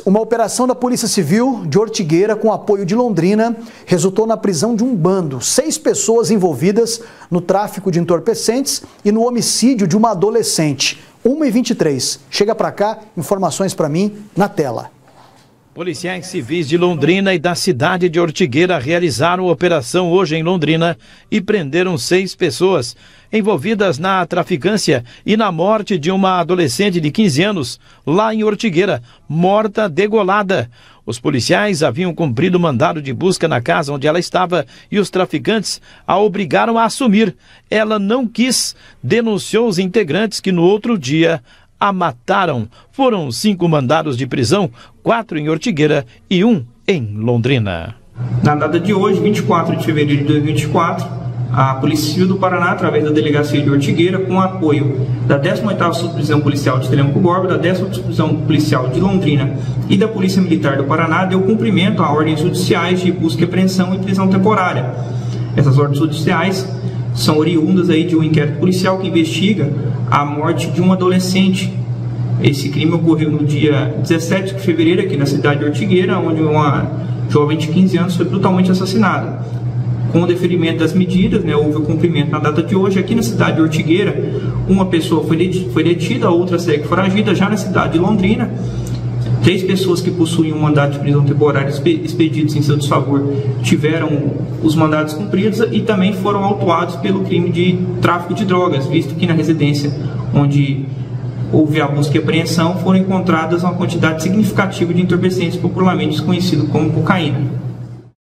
Uma operação da Polícia Civil de Ortigueira, com apoio de Londrina, resultou na prisão de um bando. 6 pessoas envolvidas no tráfico de entorpecentes e no homicídio de uma adolescente. 1h23. Chega pra cá, informações pra mim na tela. Policiais civis de Londrina e da cidade de Ortigueira realizaram operação hoje em Londrina e prenderam 6 pessoas envolvidas na traficância e na morte de uma adolescente de 15 anos lá em Ortigueira, morta degolada. Os policiais haviam cumprido mandado de busca na casa onde ela estava e os traficantes a obrigaram a assumir. Ela não quis, denunciou os integrantes que no outro dia a mataram. Foram 5 mandados de prisão, 4 em Ortigueira e 1 em Londrina. Na data de hoje, 24 de fevereiro de 2024, a Polícia Civil do Paraná, através da Delegacia de Ortigueira, com apoio da 18ª Subdivisão Policial de Telêmaco Borba, da 10ª Subdivisão Policial de Londrina e da Polícia Militar do Paraná, deu cumprimento a ordens judiciais de busca e apreensão e prisão temporária. Essas ordens judiciais são oriundas aí de um inquérito policial que investiga a morte de um adolescente. Esse crime ocorreu no dia 17 de fevereiro aqui na cidade de Ortigueira, onde uma jovem de 15 anos foi brutalmente assassinada. Com o deferimento das medidas, houve o cumprimento na data de hoje. Aqui na cidade de Ortigueira, uma pessoa foi detida, a outra segue foragida. Já na cidade de Londrina, 3 pessoas que possuíam um mandado de prisão temporária expedidos em seu desfavor tiveram os mandados cumpridos e também foram autuados pelo crime de tráfico de drogas, visto que na residência onde houve a busca e apreensão foram encontradas uma quantidade significativa de entorpecentes popularmente conhecidos como cocaína.